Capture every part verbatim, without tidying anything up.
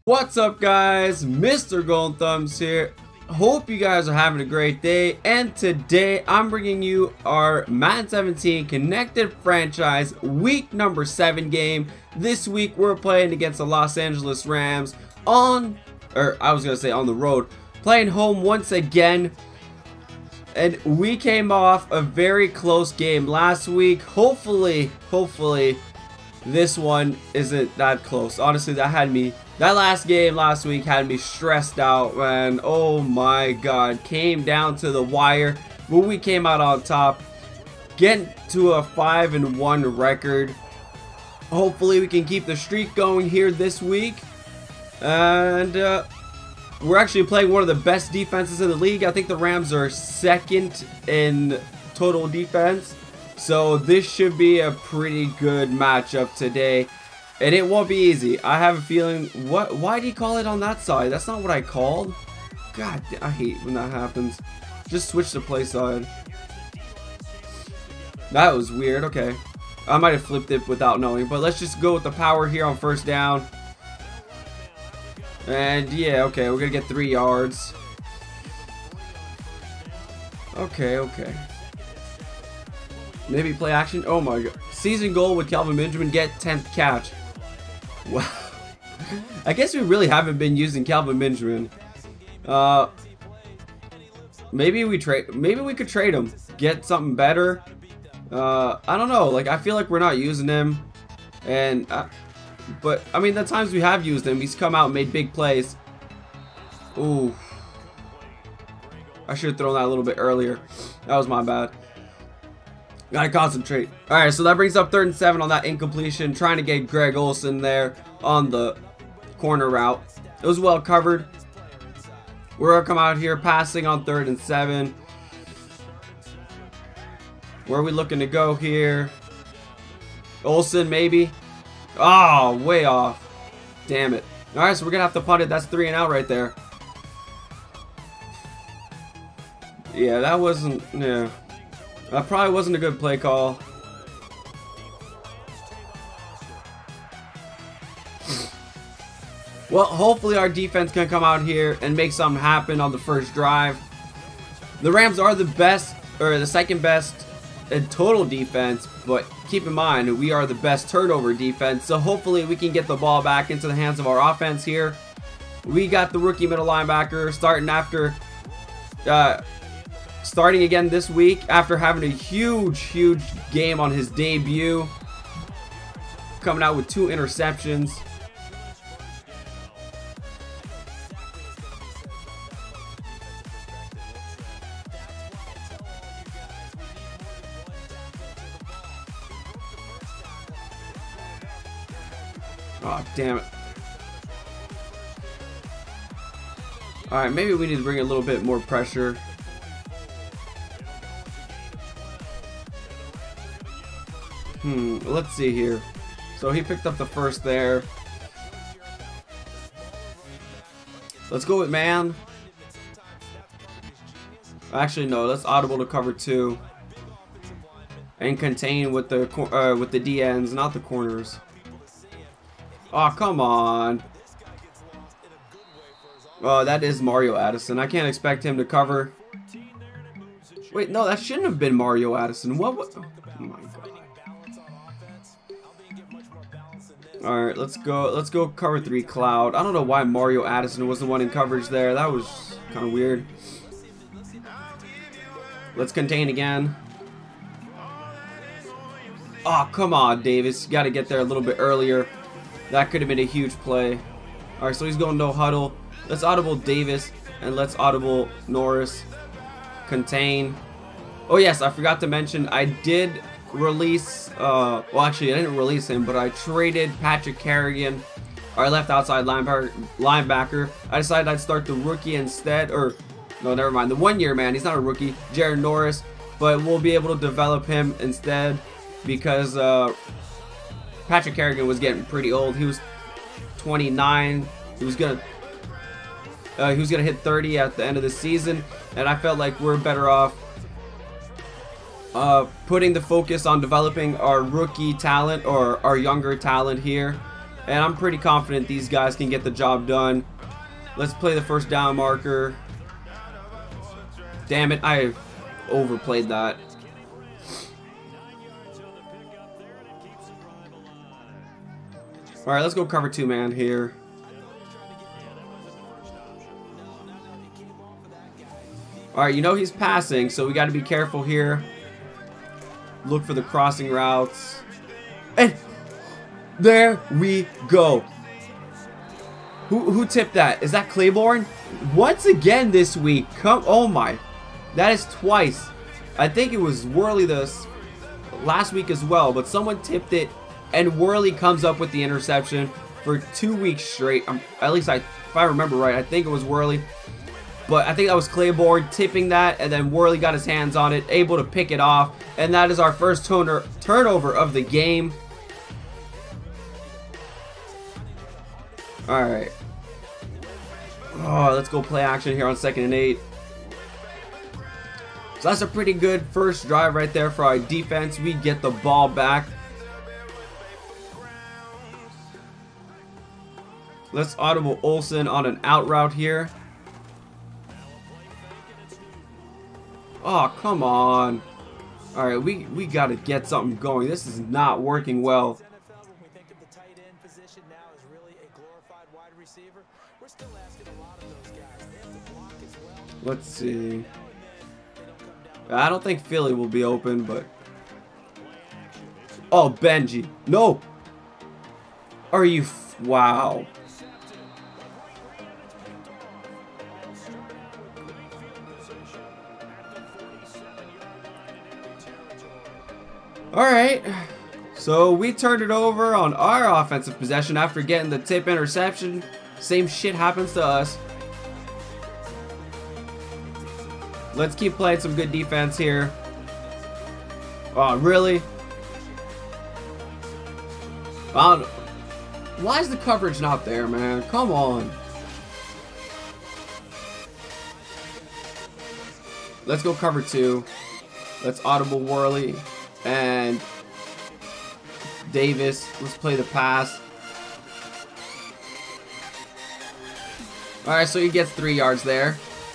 What's up, guys? Mister Golden Thumbs here. Hope you guys are having a great day, and today I'm bringing you our Madden seventeen Connected Franchise week number seven game. This week we're playing against the Los Angeles Rams on, or I was gonna say on the road, playing home once again. And we came off a very close game last week. Hopefully, hopefully this one isn't that close. Honestly, that had me That last game last week had me stressed out, man. Oh my god. Came down to the wire, but we came out on top. Getting to a five and one record. Hopefully we can keep the streak going here this week. And uh, we're actually playing one of the best defenses in the league. I think the Rams are second in total defense. So this should be a pretty good matchup today. And it won't be easy. I have a feeling. What? Why do you call it on that side? That's not what I called. God, I hate when that happens. Just switch to play side. That was weird. Okay. I might have flipped it without knowing. But let's just go with the power here on first down. And yeah, okay. We're going to get three yards. Okay, okay. Maybe play action. Oh my god. Season goal with Kelvin Benjamin. Get tenth catch. Wow. I guess we really haven't been using Kelvin Benjamin. Uh, maybe we trade. Maybe we could trade him. Get something better. Uh, I don't know. Like, I feel like we're not using him. And, uh, but I mean, the times we have used him, he's come out and made big plays. Ooh. I should have thrown that a little bit earlier. That was my bad. Gotta concentrate. Alright, so that brings up third and seven on that incompletion. Trying to get Greg Olsen there on the corner route. It was well covered. We're gonna come out here passing on third and seven. Where are we looking to go here? Olsen, maybe? Oh, way off. Damn it. Alright, so we're gonna have to punt it. That's three and out right there. Yeah, that wasn't... Yeah. That probably wasn't a good play call. Well, hopefully our defense can come out here and make something happen on the first drive. The Rams are the best, or the second best in total defense, but keep in mind, we are the best turnover defense, so hopefully we can get the ball back into the hands of our offense here. We got the rookie middle linebacker starting after... Uh, Starting again this week after having a huge, huge game on his debut. Coming out with two interceptions. Oh, damn it. Alright, maybe we need to bring a little bit more pressure. Hmm, let's see here. So he picked up the first there. Let's go with man. Actually, no. Let's audible to cover two. And contain with the uh, with the D Ns, not the corners. Oh, come on. Oh, that is Mario Addison. I can't expect him to cover. Wait, no, that shouldn't have been Mario Addison. What? What? Oh my god. Alright, let's go. Let's go cover three cloud. I don't know why Mario Addison was the one in coverage there. That was kind of weird. Let's contain again. Oh, come on, Davis. You got to get there a little bit earlier. That could have been a huge play. Alright, so he's going no huddle. Let's audible Davis and let's audible Norris. Contain. Oh, yes, I forgot to mention I did release, uh, well actually I didn't release him, but I traded Patrick Carrigan, our left outside linebacker. linebacker. I decided I'd start the rookie instead, or no, never mind, the one year man, he's not a rookie, Jared Norris, but we'll be able to develop him instead because uh, Patrick Carrigan was getting pretty old. He was twenty-nine, he was gonna uh, he was gonna hit thirty at the end of the season, and I felt like we're better off Uh, putting the focus on developing our rookie talent or our younger talent here And I'm pretty confident these guys can get the job done. Let's play the first down marker. Damn it, I overplayed that. Alright, let's go cover two man here. Alright, you know he's passing, so we got to be careful here. Look for the crossing routes. And there we go. Who, who tipped that? Is that Claiborne? Once again this week. Come, oh my. That is twice. I think it was Worley this last week as well, but someone tipped it and Worley comes up with the interception for two weeks straight. Um, at least I, if I remember right, I think it was Worley. But I think that was Claiborne tipping that, and then Worley got his hands on it, able to pick it off, and that is our first turner, turnover of the game. Alright. Oh, let's go play action here on second and eight. So that's a pretty good first drive right there for our defense. We get the ball back. Let's audible Olsen on an out route here. Oh, come on. Alright, we, we got to get something going. This is not working well. Let's see. I don't think Philly will be open, but... Oh, Benji. No! Are you... F wow. Alright. So, we turned it over on our offensive possession after getting the tip interception. Same shit happens to us. Let's keep playing some good defense here. Oh, really? I don't know. Why is the coverage not there, man? Come on. Let's go cover two. Let's audible Worley and Davis. Let's play the pass. Alright, so he gets three yards there.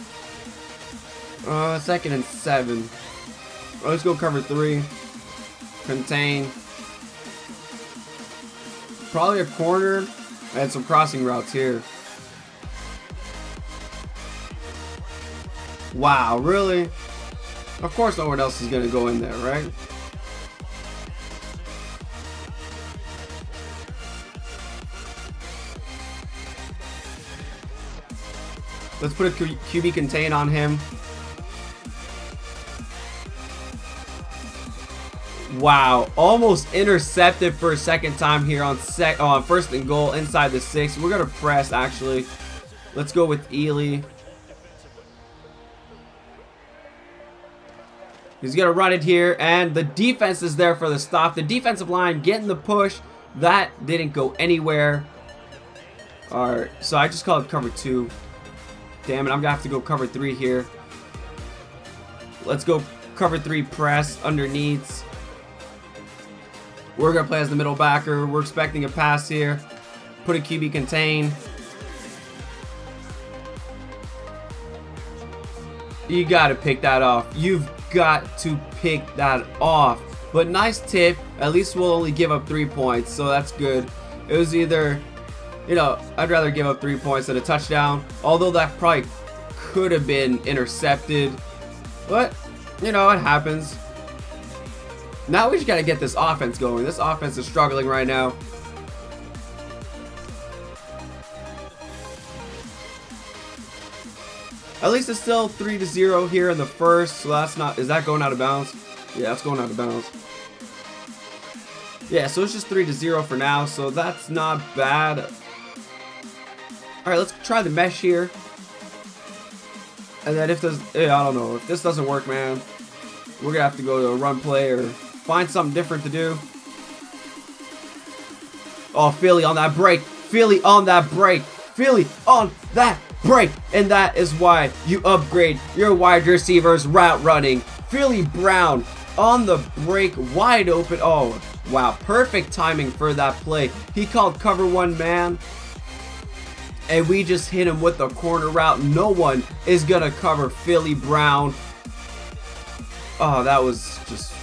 Uh, second and seven. Oh, let's go cover three. Contain. Probably a corner and some crossing routes here. Wow, really? Of course no one else is going to go in there, right? Let's put a Q B contain on him. Wow, almost intercepted for a second time here on sec on first and goal inside the six. We're gonna press actually. Let's go with Ely. He's gonna run it here, and the defense is there for the stop. The defensive line getting the push. That didn't go anywhere. Alright, so I just called cover two. Damn it, I'm gonna have to go cover three here. Let's go cover three press underneath. We're going to play as the middle backer. We're expecting a pass here. Put a Q B contain. You got to pick that off. You've got to pick that off. But nice tip. At least we'll only give up three points. So that's good. It was either, you know, I'd rather give up three points than a touchdown. Although that probably could have been intercepted. But, you know, it happens. Now we just got to get this offense going. This offense is struggling right now. At least it's still three to zero here in the first. So that's not... Is that going out of bounds? Yeah, that's going out of bounds. Yeah, so it's just three to zero for now. So that's not bad. Alright, let's try the mesh here. And then if this... Yeah, I don't know. If this doesn't work, man, we're going to have to go to a run play or... find something different to do. Oh, Philly on that break. Philly on that break. Philly on that break. And that is why you upgrade your wide receivers route running. Philly Brown on the break, wide open. Oh, wow. Perfect timing for that play. He called cover one man, and we just hit him with the corner route. No one is going to cover Philly Brown. Oh, that was just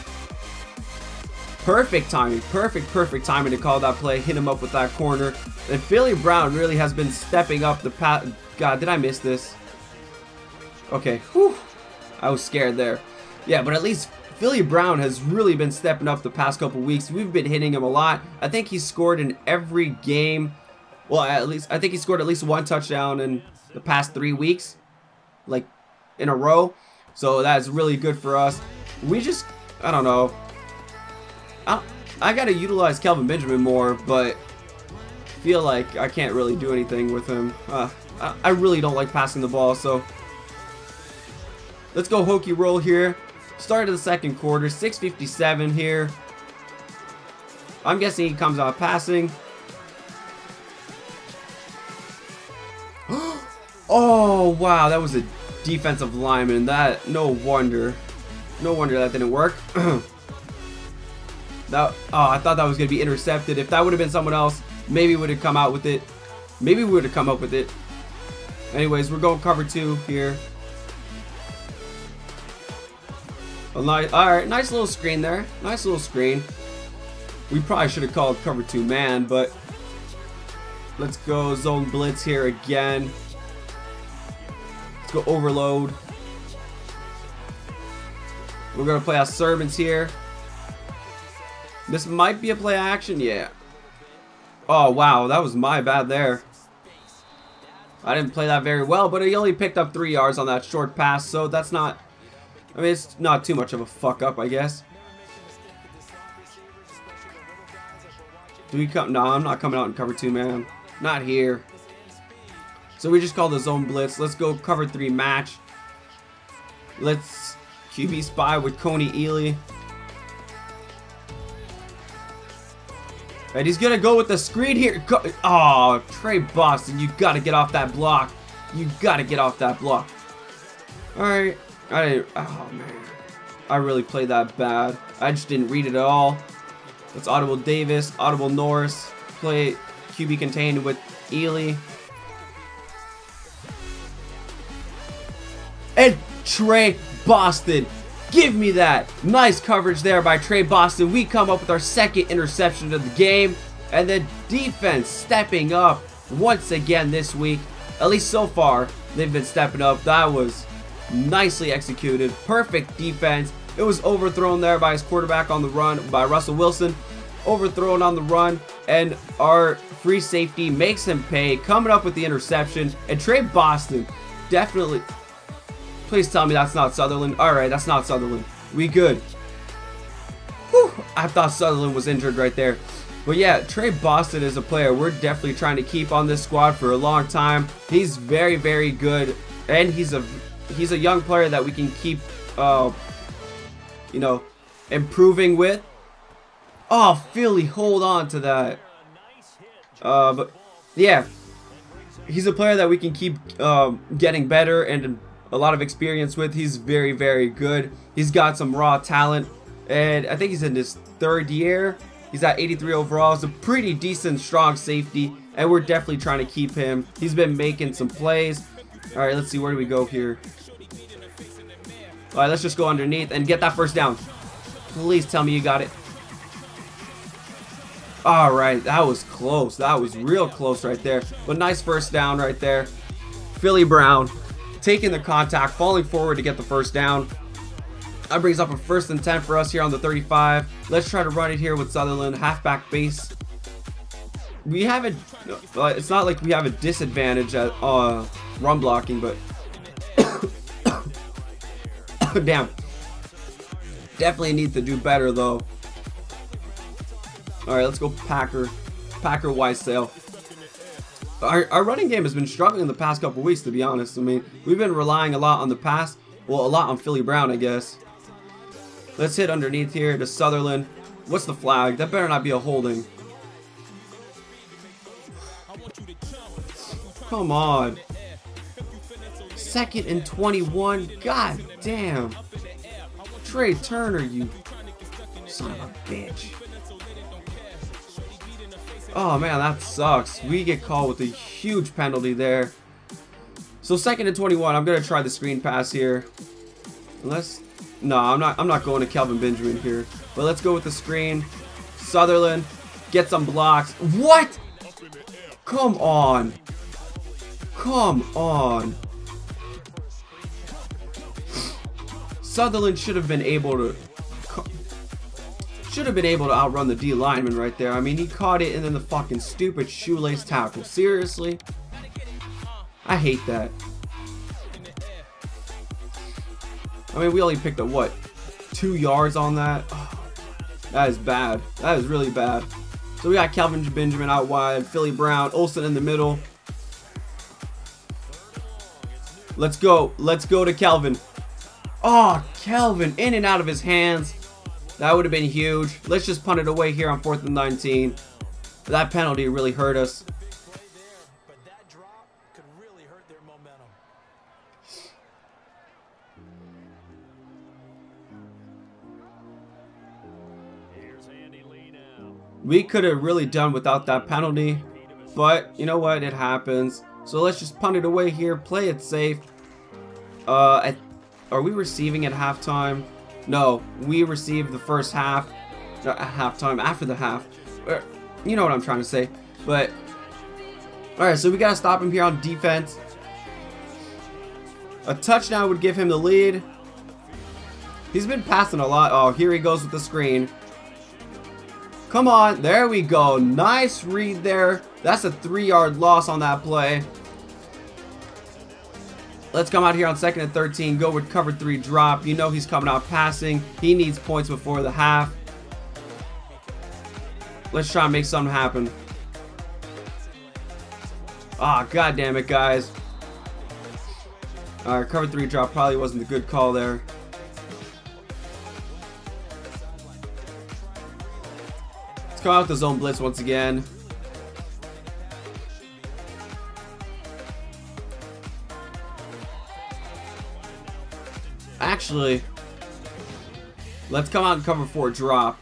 perfect timing. Perfect, perfect timing to call that play. Hit him up with that corner. And Philly Brown really has been stepping up the pass. God, did I miss this? Okay. Whew. I was scared there. Yeah, but at least Philly Brown has really been stepping up the past couple weeks. We've been hitting him a lot. I think he scored in every game. Well, at least I think he scored at least one touchdown in the past three weeks, like in a row. So that's really good for us. We just, I don't know. I, I got to utilize Kelvin Benjamin more, but I feel like I can't really do anything with him. Uh, I, I really don't like passing the ball, so let's go hokey roll here. Start of the second quarter, six fifty-seven here. I'm guessing he comes out passing. Oh, wow, that was a defensive lineman. That, no wonder. No wonder that didn't work. That, oh, I thought that was going to be intercepted. If that would have been someone else, maybe we would have come out with it. Maybe we would have come up with it. Anyways, we're going cover two here. All right, nice little screen there. Nice little screen. We probably should have called cover two man, but let's go zone blitz here again. Let's go overload. We're going to play our servants here. This might be a play action, yeah. Oh, wow, that was my bad there. I didn't play that very well, but he only picked up three yards on that short pass, so that's not, I mean, it's not too much of a fuck up, I guess. Do we come? No, I'm not coming out in cover two, man. Not here. So we just call the zone blitz. Let's go cover three match. Let's Q B spy with Coney Ely. And he's gonna go with the screen here. Go oh, Trey Boston, you gotta get off that block. You gotta get off that block. All right. I didn't, oh man, I really played that bad. I just didn't read it at all. It's Audible Davis, Audible Norris, play Q B contained with Ely. And Trey Boston, give me that. Nice coverage there by Trey Boston. We come up with our second interception of the game. And the defense stepping up once again this week. At least so far, they've been stepping up. That was nicely executed. Perfect defense. It was overthrown there by his quarterback on the run, by Russell Wilson. Overthrown on the run, and our free safety makes him pay, coming up with the interception. And Trey Boston, definitely. Please tell me that's not Sutherland. All right, that's not Sutherland. We good. Whew, I thought Sutherland was injured right there. But yeah, Trey Boston is a player we're definitely trying to keep on this squad for a long time. He's very, very good, and he's a he's a young player that we can keep, uh, you know, improving with. Oh, Philly, hold on to that. Uh, but yeah, he's a player that we can keep uh, getting better and a lot of experience with. He's very, very good. He's got some raw talent, and I think he's in his third year. He's at eighty-three overall. He's a pretty decent, strong safety, and we're definitely trying to keep him. He's been making some plays. All right, let's see, where do we go here? All right, let's just go underneath and get that first down. Please tell me you got it. All right, that was close. That was real close right there. But nice first down right there. Philly Brown taking the contact, falling forward to get the first down. That brings up a first and ten for us here on the thirty-five. Let's try to run it here with Sutherland. Halfback base. We have a, it's not like we have a disadvantage at uh, run blocking, but damn. Definitely need to do better though. All right, let's go Packer. Packer Wisesail. Our, our running game has been struggling the past couple weeks, to be honest. I mean, we've been relying a lot on the pass. Well, a lot on Philly Brown, I guess. Let's hit underneath here to Sutherland. What's the flag? That better not be a holding. Come on. Second and twenty-one. God damn. Trey Turner, you son of a bitch. Oh man, that sucks. We get called with a huge penalty there. So second and twenty-one. I'm gonna try the screen pass here. Unless, no, I'm not. I'm not going to Kelvin Benjamin here. But let's go with the screen. Sutherland, get some blocks. What? Come on. Come on. Sutherland should have been able to. Should have been able to outrun the D lineman right there. I mean, he caught it and then the fucking stupid shoelace tackle. Seriously? I hate that. I mean, we only picked up, what, two yards on that? Oh, that is bad. That is really bad. So we got Kelvin Benjamin out wide, Philly Brown, Olsen in the middle. Let's go. Let's go to Kelvin. Oh, Kelvin in and out of his hands. That would have been huge. Let's just punt it away here on fourth and nineteen. That penalty really hurt us. We could have really done without that penalty, but you know what? It happens. So let's just punt it away here. Play it safe. Uh, at, are we receiving at halftime? No, we received the first half, uh, halftime after the half. Uh, you know what I'm trying to say. But all right, so we gotta stop him here on defense. A touchdown would give him the lead. He's been passing a lot. Oh, here he goes with the screen. Come on, there we go. Nice read there. That's a three-yard loss on that play. Let's come out here on second and thirteen. Go with cover three drop. You know he's coming out passing. He needs points before the half. Let's try and make something happen. Ah, oh, god damn it, guys. Alright, cover three drop probably wasn't a good call there. Let's come out with the zone blitz once again. Actually, let's come out and cover four drop.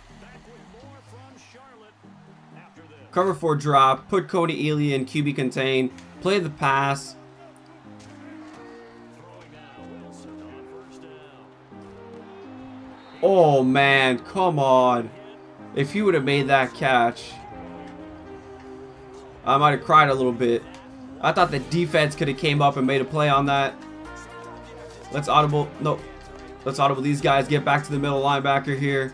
Cover four drop. Put Cody Ealy in Q B contain. Play the pass. Oh man, come on. If he would have made that catch, I might have cried a little bit. I thought the defense could have came up and made a play on that. Let's audible. No. Let's audible these guys. Get back to the middle linebacker here.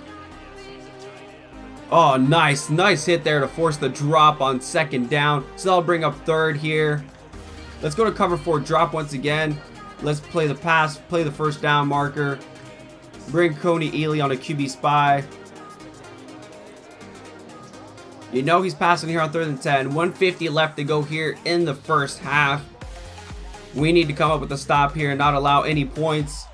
Oh, nice. Nice hit there to force the drop on second down. So that'll bring up third here. Let's go to cover four drop once again. Let's play the pass. Play the first down marker. Bring Coney Ealy on a Q B spy. You know he's passing here on third and ten. one fifty left to go here in the first half. We need to come up with a stop here and not allow any points.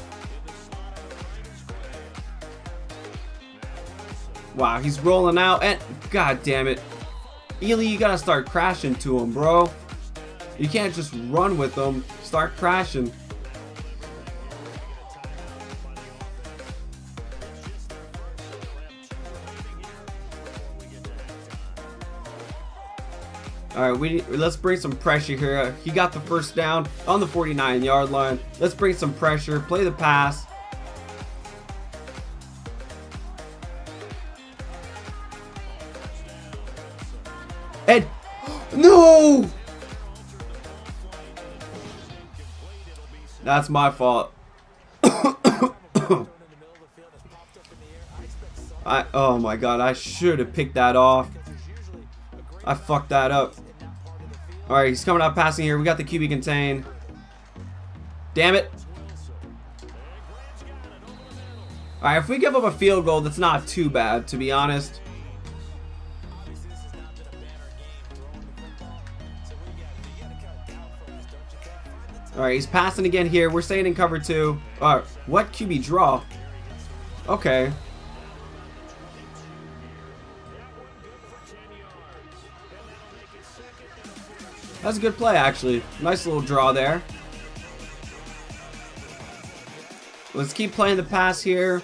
Wow, he's rolling out and god damn it. Ealy, you gotta start crashing to him, bro. You can't just run with him. Start crashing. Alright, we let's bring some pressure here. He got the first down on the forty-nine yard line. Let's bring some pressure. Play the pass. And no! That's my fault. I oh my god, I should have picked that off. I fucked that up. Alright, he's coming out passing here. We got the Q B contain. Damn it. Alright, if we give up a field goal, that's not too bad, to be honest. Alright, he's passing again here. We're staying in cover two. Alright, what Q B draw? Okay. That's a good play, actually. Nice little draw there. Let's keep playing the pass here.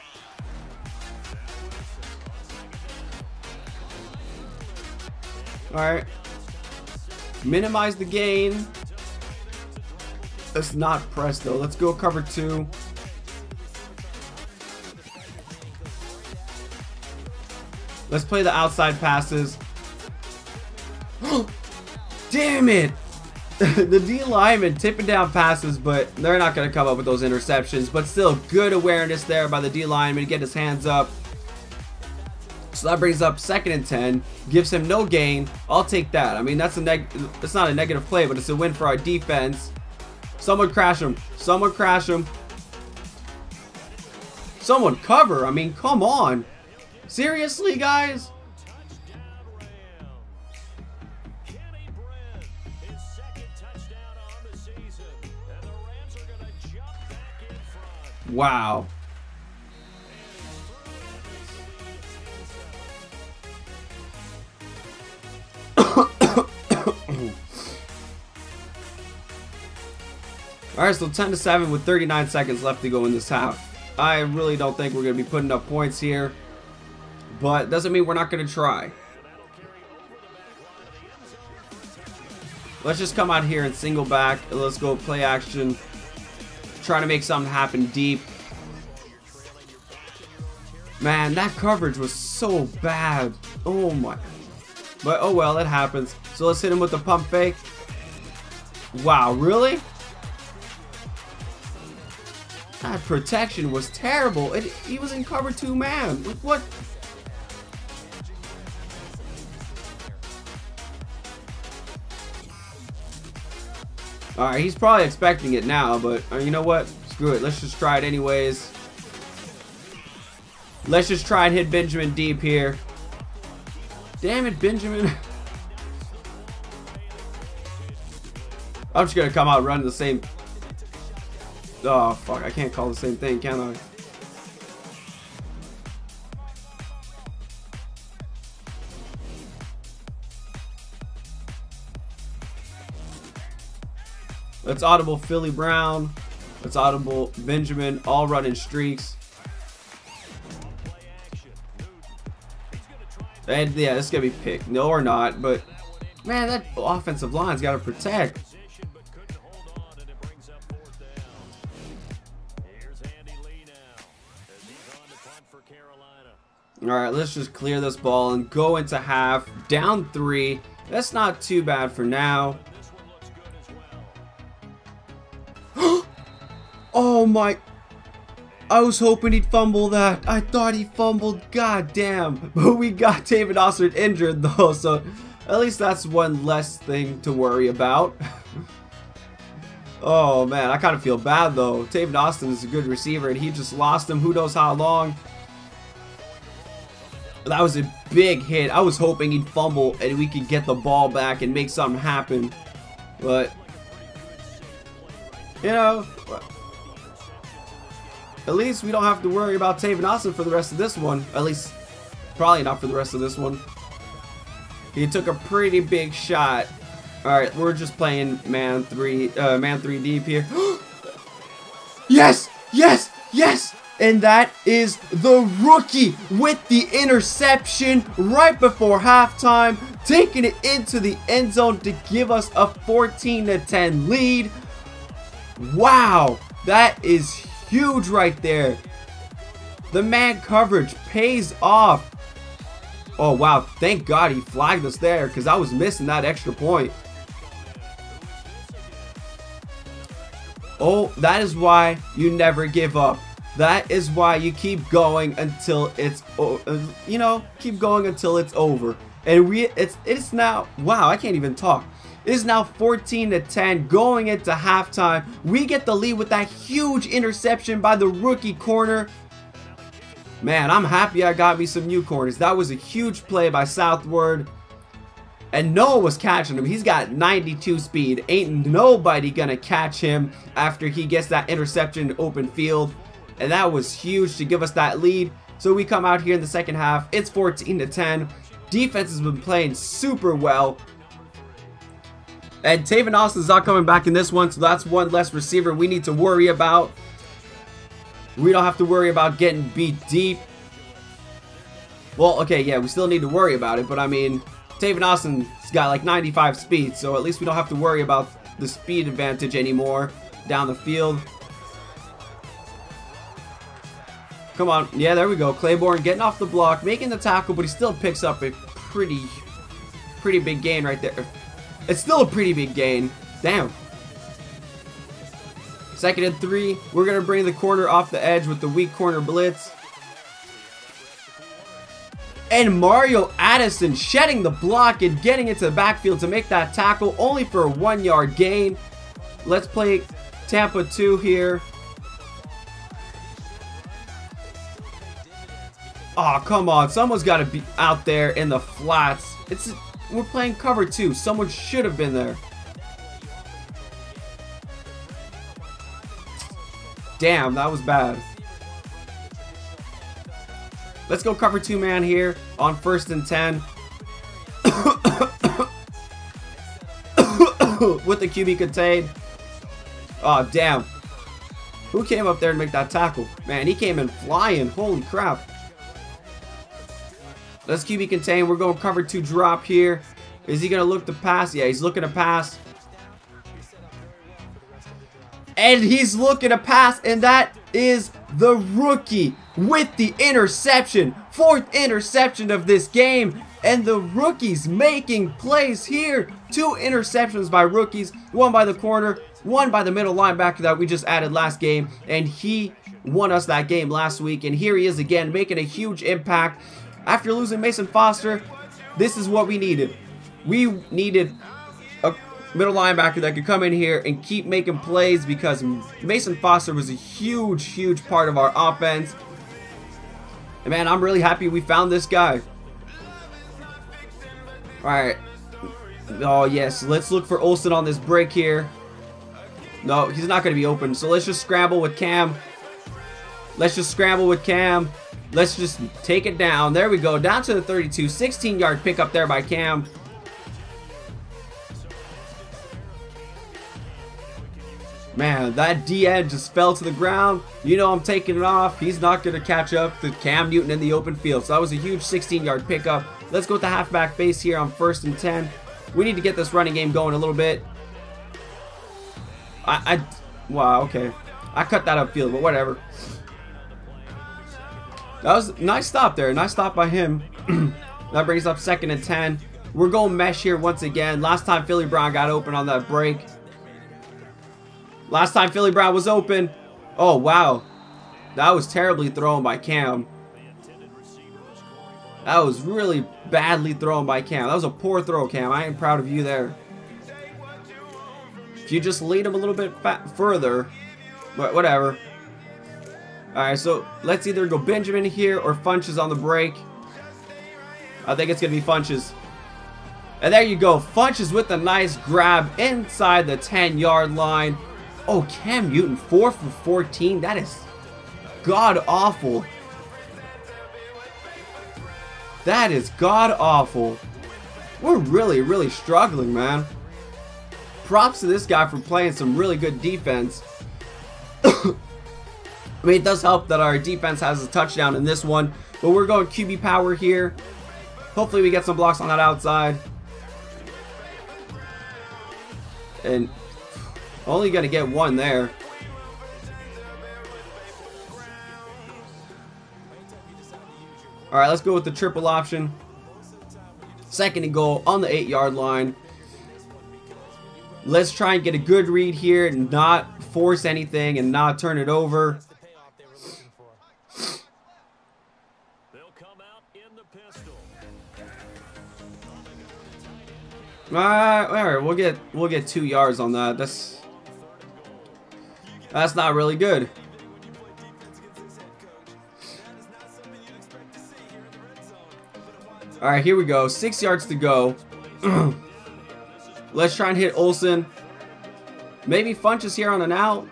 Alright. Minimize the gain. Let's not press though. Let's go cover two. Let's play the outside passes. Damn it! The D lineman tipping down passes, but they're not going to come up with those interceptions. But still, good awareness there by the D lineman to get his hands up. So that brings up second and ten. Gives him no gain. I'll take that. I mean, that's a neg. It's not a negative play, but it's a win for our defense. Someone crash him. Someone crash him. Someone cover. I mean, come on. Seriously, guys? Wow. Alright, so ten to seven with thirty-nine seconds left to go in this half. I really don't think we're going to be putting up points here. But doesn't mean we're not going to try. Let's just come out here and single back. Let's go play action. Trying to make something happen deep. Man, that coverage was so bad. Oh my. But oh well, it happens. So let's hit him with the pump fake. Wow, really? That protection was terrible. It, he was in cover two man. What? Alright, he's probably expecting it now, but uh, you know what? Screw it. Let's just try it anyways. Let's just try and hit Benjamin deep here. Damn it, Benjamin. I'm just going to come out running the same. Oh, fuck. I can't call the same thing, can I? Let's audible Philly Brown. Let's audible Benjamin. All running streaks. And yeah, this is going to be picked. No or not, but man, that offensive line's got to protect. Alright, let's just clear this ball and go into half. Down three. That's not too bad for now. Oh my. I was hoping he'd fumble that. I thought he fumbled. God damn. But we got David Ossard injured though, so at least that's one less thing to worry about. Oh man, I kind of feel bad though. David Austin is a good receiver and he just lost him who knows how long. That was a big hit. I was hoping he'd fumble and we could get the ball back and make something happen. But, you know, at least we don't have to worry about Tavon Austin for the rest of this one. At least, probably not for the rest of this one. He took a pretty big shot. Alright, we're just playing man three, uh, man three deep here. Yes! Yes! Yes! And that is the rookie with the interception right before halftime, taking it into the end zone to give us a fourteen to ten lead. Wow, that is huge right there. The man coverage pays off. Oh wow, thank God he flagged us there because I was missing that extra point. Oh, that is why you never give up. That is why you keep going until it's, you know, keep going until it's over. And we, it's, it's now, wow, I can't even talk. It is now fourteen to ten going into halftime. We get the lead with that huge interception by the rookie corner. Man, I'm happy I got me some new corners. That was a huge play by Southward. And Noah was catching him. He's got ninety-two speed. Ain't nobody gonna catch him after he gets that interception in open field. And that was huge to give us that lead. So we come out here in the second half. It's fourteen to ten. Defense has been playing super well. And Tavon Austin's not coming back in this one. So that's one less receiver we need to worry about. We don't have to worry about getting beat deep. Well, okay, yeah, we still need to worry about it, but I mean, Tavon Austin's got like ninety-five speed, so at least we don't have to worry about the speed advantage anymore down the field. Come on. Yeah, there we go. Claiborne getting off the block, making the tackle, but he still picks up a pretty, pretty big gain right there. It's still a pretty big gain. Damn. Second and three. We're going to bring the corner off the edge with the weak corner blitz. And Mario Addison shedding the block and getting into the backfield to make that tackle, only for a one yard gain. Let's play Tampa two here. Oh, come on. Someone's got to be out there in the flats. It's We're playing cover two. Someone should have been there. Damn, that was bad. Let's go cover two man here on first and ten. With the Q B contained. Oh, damn. Who came up there to make that tackle? Man, he came in flying. Holy crap. Let's Q B contain. We're going cover two drop here. Is he going to look to pass? Yeah, he's looking to pass. And he's looking to pass. And that is the rookie with the interception. Fourth interception of this game. And the rookies making plays here. Two interceptions by rookies. One by the corner. One by the middle linebacker that we just added last game. And he won us that game last week. And here he is again, making a huge impact. After losing Mason Foster, this is what we needed. We needed a middle linebacker that could come in here and keep making plays, because Mason Foster was a huge, huge part of our offense. And man, I'm really happy we found this guy. Alright. Oh, yes. Let's look for Olsen on this break here. No, he's not going to be open. So let's just scramble with Cam. Let's just scramble with Cam. Let's just take it down. There we go. Down to the thirty-two. sixteen yard pickup there by Cam. Man, that D-end just fell to the ground. You know I'm taking it off. He's not going to catch up to Cam Newton in the open field. So that was a huge sixteen yard pickup. Let's go with the halfback base here on first and ten. We need to get this running game going a little bit. I, I wow, okay. I cut that upfield, but whatever. That was a nice stop there. Nice stop by him. That brings up second and ten. We're going mesh here once again. Last time Philly Brown got open on that break. Last time Philly Brown was open. Oh, wow. That was terribly thrown by Cam. That was really badly thrown by Cam. That was a poor throw, Cam. I am proud of you there. If you just lead him a little bit further. But whatever. Alright, so let's either go Benjamin here or Funches on the break. I think it's going to be Funches. And there you go. Funches with a nice grab inside the ten yard line. Oh, Cam Newton, four for fourteen. That is god-awful. That is god-awful. We're really, really struggling, man. Props to this guy for playing some really good defense. I mean, it does help that our defense has a touchdown in this one. But we're going Q B power here. Hopefully we get some blocks on that outside. And only going to get one there. Alright, let's go with the triple option. Second and goal on the eight yard line. Let's try and get a good read here and not force anything and not turn it over. Alright, alright, we'll get we'll get two yards on that. That's that's not really good. Alright, here we go. Six yards to go. Let's try and hit Olsen. Maybe Funches here on an out.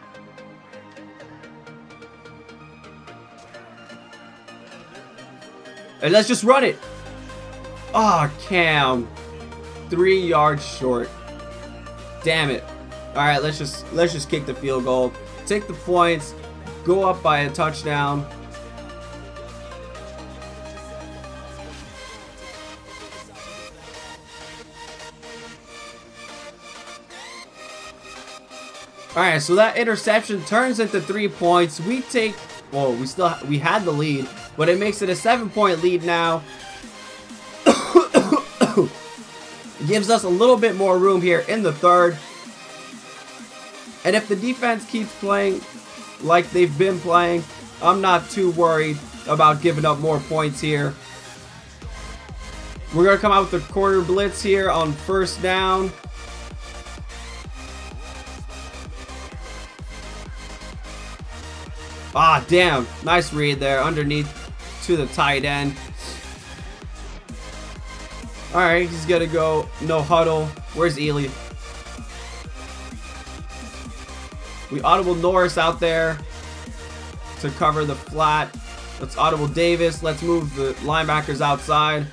And let's just run it. Ah, oh, Cam. Three yards short. Damn it. Alright, let's just let's just kick the field goal. Take the points. go up by a touchdown. Alright, so that interception turns into three points. We take, well, we still, we had the lead, but it makes it a seven point lead now. Gives us a little bit more room here in the third. And if the defense keeps playing like they've been playing, I'm not too worried about giving up more points here. We're going to come out with the quarter blitz here on first down. Ah, damn. Nice read there underneath to the tight end. Alright, he's going to go no huddle. Where's Ely? We audible Norris out there to cover the flat. Let's audible Davis. Let's move the linebackers outside.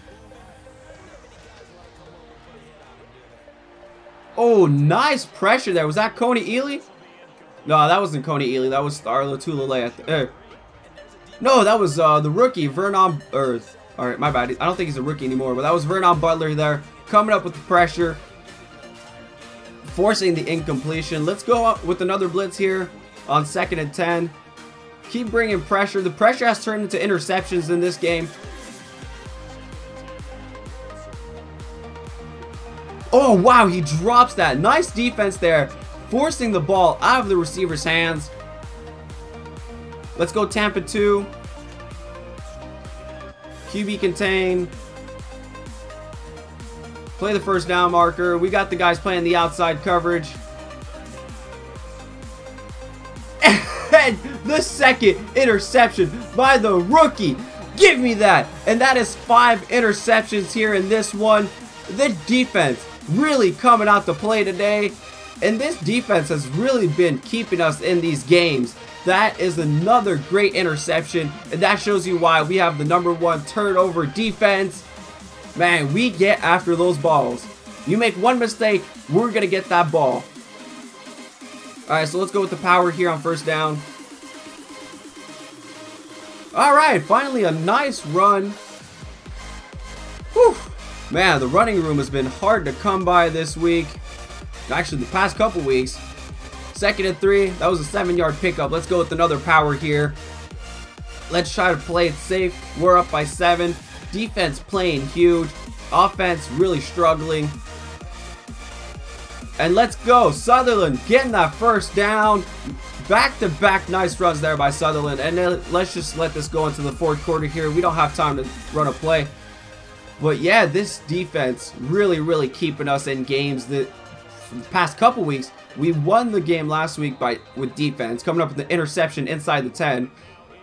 Oh, nice pressure there. Was that Coney Ely? No, that wasn't Coney Ely. That was Starla Tulele. Eh. No, that was uh, the rookie, Vernon. Or, alright, my bad. I don't think he's a rookie anymore, but that was Vernon Butler there. Coming up with the pressure. Forcing the incompletion. Let's go up with another blitz here on second and ten. Keep bringing pressure. The pressure has turned into interceptions in this game. Oh, wow, he drops that. Nice defense there. Forcing the ball out of the receiver's hands. Let's go Tampa two. Q B contain. Play the first down marker. We got the guys playing the outside coverage. And the second interception by the rookie. Give me that. And that is five interceptions here in this one. The defense really coming out to play today. And this defense has really been keeping us in these games. That is another great interception. And that shows you why we have the number one turnover defense. Man, we get after those balls. You make one mistake, we're going to get that ball. Alright, so let's go with the power here on first down. Alright, finally a nice run. Whew. Man, the running room has been hard to come by this week. Actually, the past couple weeks. Second and three. That was a seven yard pickup. Let's go with another power here. Let's try to play it safe. We're up by seven. Defense playing huge. Offense really struggling. And let's go. Sutherland getting that first down. Back-to-back nice runs there by Sutherland. And then let's just let this go into the fourth quarter here. We don't have time to run a play. But yeah, this defense really, really keeping us in games that the past couple weeks. We won the game last week by with defense, coming up with the interception inside the ten.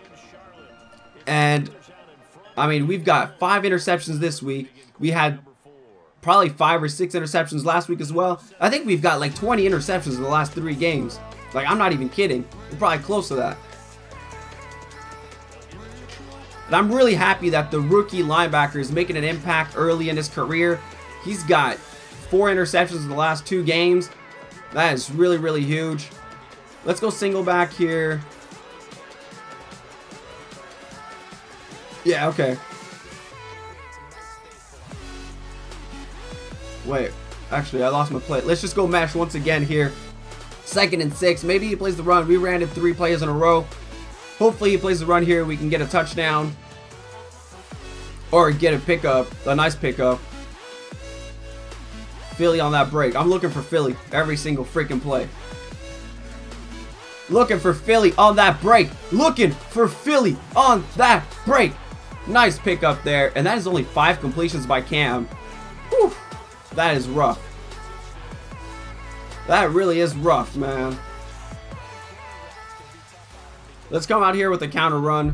And I mean, we've got five interceptions this week. We had probably five or six interceptions last week as well. I think we've got like twenty interceptions in the last three games. Like, I'm not even kidding. We're probably close to that. And I'm really happy that the rookie linebacker is making an impact early in his career. He's got four interceptions in the last two games. That is really, really huge. Let's go single back here. Yeah, okay. Wait, actually, I lost my play. Let's just go mesh once again here. Second and six. Maybe he plays the run. We ran it three plays in a row. Hopefully he plays the run here. We can get a touchdown. Or get a pickup. A nice pickup. Philly on that break. I'm looking for Philly every single freaking play. Looking for Philly on that break. Looking for Philly on that break. Nice pickup there. And that is only five completions by Cam. Whew. That is rough. That really is rough, man. Let's come out here with a counter run.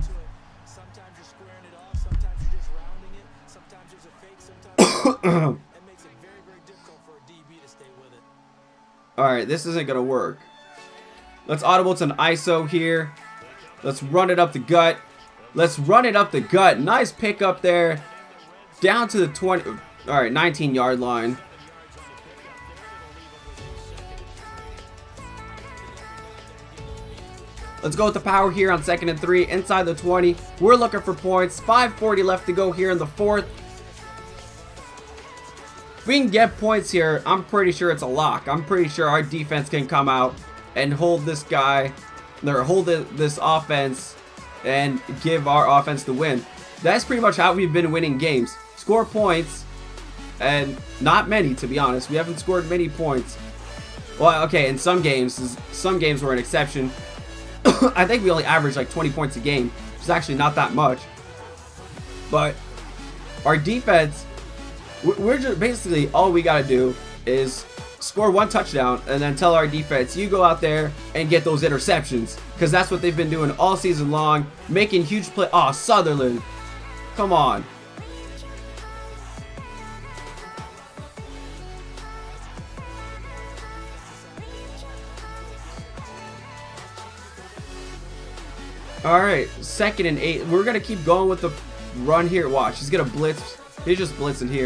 Alright, this isn't going to work. Let's audible to an I S O here. Let's run it up the gut. Let's run it up the gut. Nice pick up there. Down to the twenty. Alright, nineteen yard line. Let's go with the power here on second and three inside the twenty. We're looking for points. five forty left to go here in the fourth. If we can get points here, I'm pretty sure it's a lock. I'm pretty sure our defense can come out and hold this guy, or hold this offense and give our offense the win. That's pretty much how we've been winning games. Score points, and not many, to be honest. We haven't scored many points. Well, okay, in some games, some games were an exception. I think we only averaged like twenty points a game, which is actually not that much. But our defense, we're just basically, all we got to do is score one touchdown and then tell our defense, you go out there and get those interceptions, because that's what they've been doing all season long, making huge play. Oh, Sutherland, come on. All right, second and eight. We're gonna keep going with the run here. Watch, he's gonna blitz. He's just blitzing here.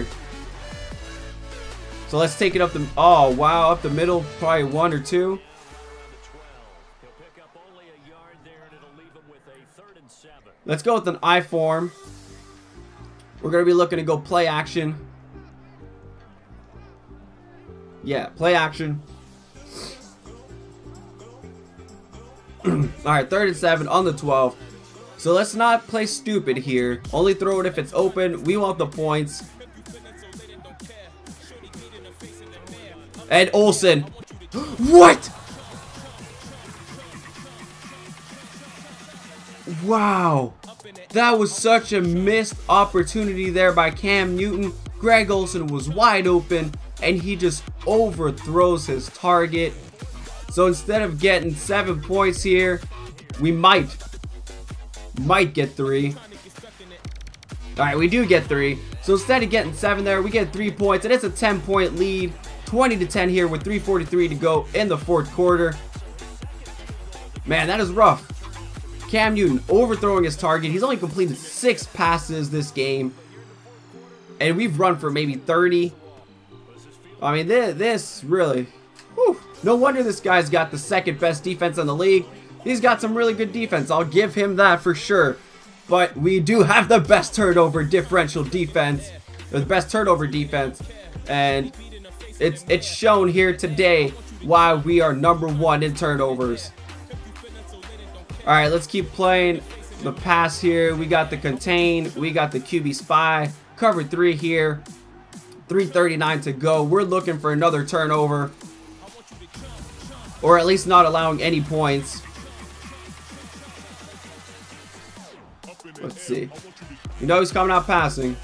So let's take it up the, oh wow, up the middle, probably one or two. Let's go with an I form. We're gonna be looking to go play action. Yeah, play action. Alright, third and seven on the twelve. So let's not play stupid here. Only throw it if it's open. We want the points. And Olsen. What? Wow. That was such a missed opportunity there by Cam Newton. Greg Olsen was wide open and he just overthrows his target. So instead of getting seven points here, we might, might get three. Alright, we do get three. So instead of getting seven there, we get three points. And it's a ten point lead. twenty to ten here with three forty-three to go in the fourth quarter. Man, that is rough. Cam Newton overthrowing his target. He's only completed six passes this game. And we've run for maybe thirty. I mean, this, this really... Whew. No wonder this guy's got the second best defense in the league. He's got some really good defense. I'll give him that for sure. But we do have the best turnover differential defense. Or the best turnover defense. And it's, it's shown here today why we are number one in turnovers. Alright, let's keep playing the pass here. We got the contain. We got the Q B spy. Cover three here. three thirty-nine to go. We're looking for another turnover. Or at least not allowing any points. Let's see. You know he's coming out passing.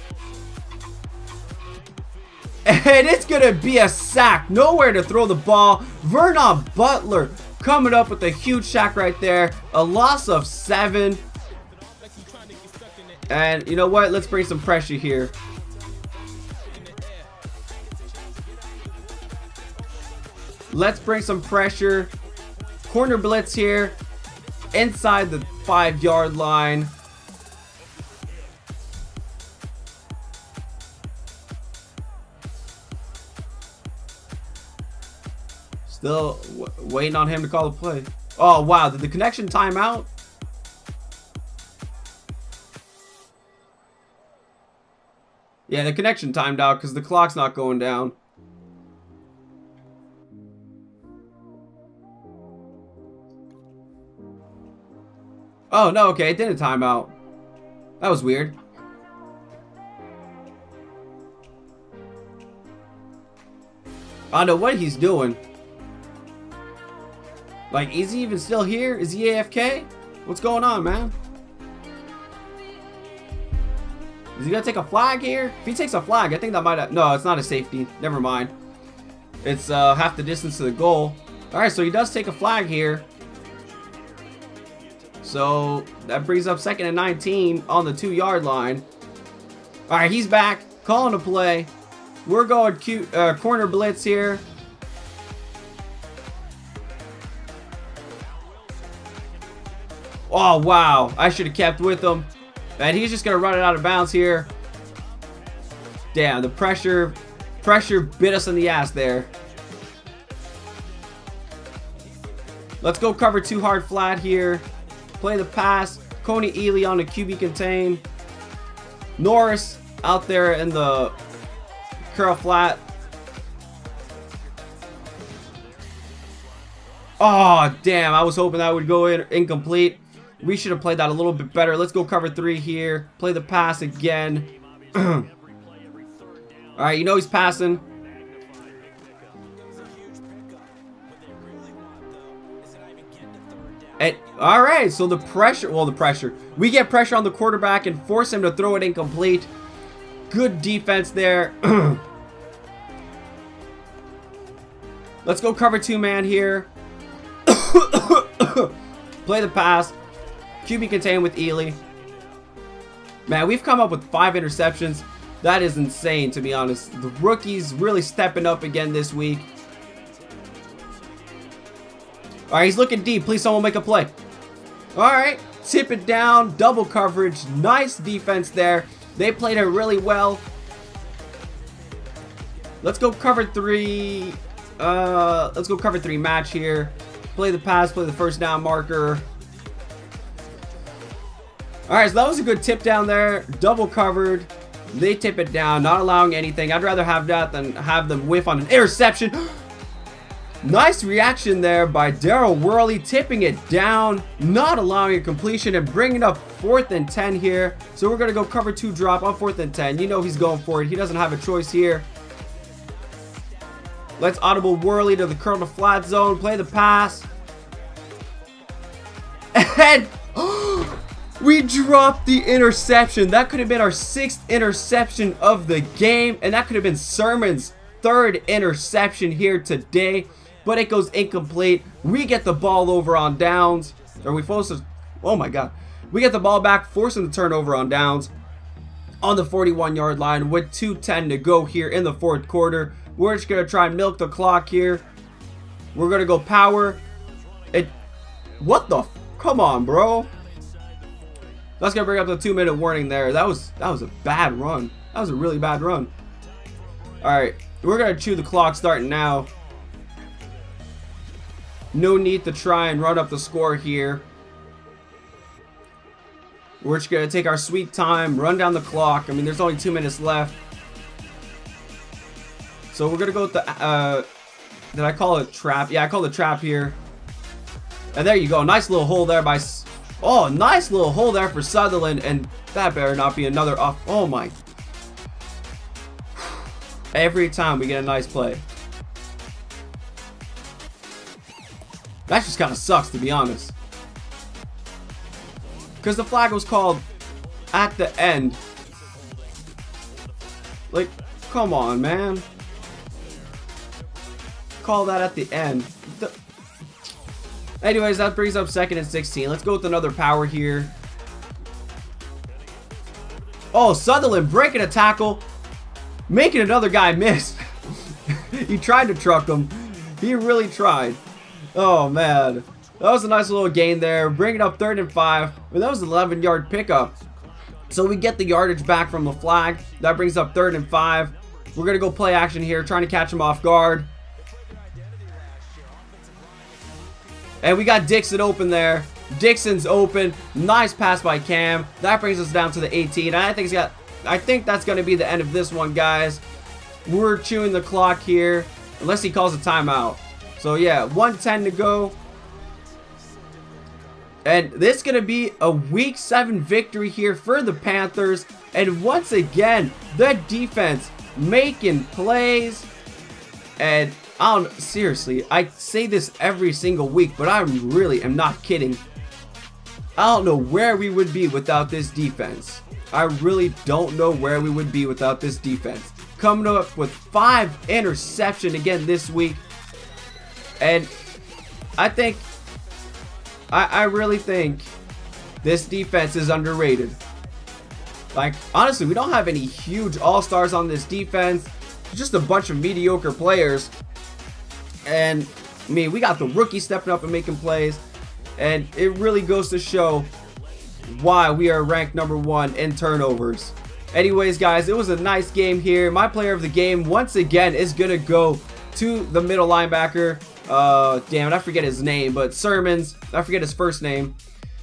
And it's going to be a sack. Nowhere to throw the ball. Vernon Butler coming up with a huge sack right there. A loss of seven. And you know what? Let's bring some pressure here. Let's bring some pressure. Corner blitz here. Inside the five yard line. Still w waiting on him to call the play. Oh, wow. Did the connection time out? Yeah, the connection timed out because the clock's not going down. Oh, no, okay, it didn't time out. That was weird. I don't know what he's doing. Like, is he even still here? Is he A F K? What's going on, man? Is he gonna take a flag here? If he takes a flag, I think that might have... No, it's not a safety. Never mind. It's uh, half the distance to the goal. Alright, so he does take a flag here. So that brings up second and nineteen on the two yard line. All right, he's back, calling a play. We're going cute, uh, corner blitz here. Oh, wow. I should have kept with him. And he's just going to run it out of bounds here. Damn, the pressure, pressure bit us in the ass there. Let's go cover two hard flat here. Play the pass. Coney Ely on the Q B contain. Norris out there in the curl flat. Oh, damn. I was hoping that would go in incomplete. We should have played that a little bit better. Let's go cover three here. Play the pass again. All right, you know he's passing. And, all right, so the pressure, well, the pressure. We get pressure on the quarterback and force him to throw it incomplete. Good defense there. Let's go cover two man here. Play the pass. Q B contain with Ely. Man, we've come up with five interceptions. That is insane, to be honest. The rookie's really stepping up again this week. All right, he's looking deep. Please, someone make a play. All right, tip it down. Double coverage. Nice defense there. They played it really well. Let's go cover three. Uh, let's go cover three match here. Play the pass. Play the first down marker. All right, so that was a good tip down there. Double covered. They tip it down, not allowing anything. I'd rather have that than have them whiff on an interception. Nice reaction there by Daryl Worley, tipping it down, not allowing a completion, and bringing up fourth and ten here. So we're going to go cover two drop on fourth and ten. You know he's going for it. He doesn't have a choice here. Let's audible Worley to the curl to flat zone. Play the pass. And we dropped the interception. That could have been our sixth interception of the game. And that could have been Sermon's third interception here today. But it goes incomplete. We get the ball over on downs. Are we supposed to? Oh my god. We get the ball back, forcing the turnover on downs on the forty-one yard line with two ten to go here in the fourth quarter. We're just going to try and milk the clock here. We're going to go power. It. What the? Come on, bro. That's going to bring up the two minute warning there. That was, that was a bad run. That was a really bad run. Alright. We're going to chew the clock starting now. No need to try and run up the score here. We're just going to take our sweet time, run down the clock. I mean, there's only two minutes left. So we're going to go with the, uh, did I call it trap? Yeah, I called it trap here. And there you go. Nice little hole there by, oh, nice little hole there for Sutherland. And that better not be another off. Oh my. Every time we get a nice play. That just kind of sucks, to be honest. Because the flag was called at the end. Like, come on, man. Call that at the end. The Anyways, that brings up second and sixteen. Let's go with another power here. Oh, Sutherland breaking a tackle. Making another guy miss. He tried to truck him. He really tried. Oh, man. That was a nice little gain there. Bring it up third and five. But that was an eleven yard pickup. So we get the yardage back from the flag. That brings up third and five. We're going to go play action here. Trying to catch him off guard. And we got Dixon open there. Dixon's open. Nice pass by Cam. That brings us down to the eighteen. And I think he's got, I think that's going to be the end of this one, guys. We're chewing the clock here. Unless he calls a timeout. So yeah, one ten to go. And this is going to be a week seven victory here for the Panthers. And once again, the defense making plays. And I don't, seriously, I say this every single week, but I really am not kidding. I don't know where we would be without this defense. I really don't know where we would be without this defense. Coming up with five interceptions again this week. And I think, I, I really think this defense is underrated. Like, honestly, we don't have any huge all-stars on this defense. Just a bunch of mediocre players. And, I mean, we got the rookie stepping up and making plays. And it really goes to show why we are ranked number one in turnovers. Anyways, guys, it was a nice game here. My player of the game, once again, is going to go to the middle linebacker. Uh, damn it, I forget his name, but Sermons, I forget his first name.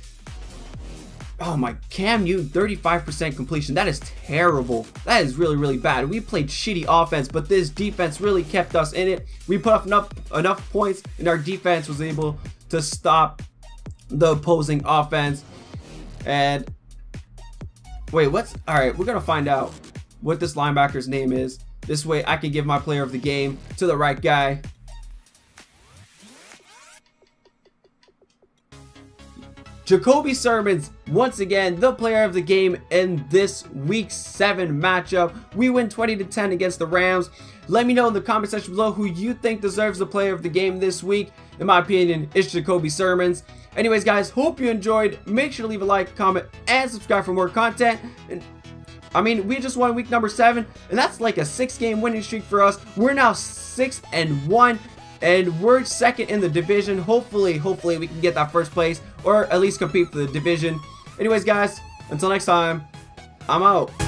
Oh my, Cam Newton, thirty-five percent completion. That is terrible. That is really, really bad. We played shitty offense, but this defense really kept us in it. We put up enough, enough points, and our defense was able to stop the opposing offense. And wait, what's, all right, we're gonna find out what this linebacker's name is. This way I can give my player of the game to the right guy. Jacoby Sermons, once again, the player of the game in this week seven matchup. We win twenty to ten against the Rams. Let me know in the comment section below who you think deserves the player of the game this week. In my opinion, it's Jacoby Sermons. Anyways, guys, hope you enjoyed. Make sure to leave a like, comment, and subscribe for more content. And I mean, we just won week number seven, and that's like a six-game winning streak for us. We're now six and one. And we're second in the division. Hopefully, hopefully we can get that first place or at least compete for the division. Anyways, guys, until next time, I'm out.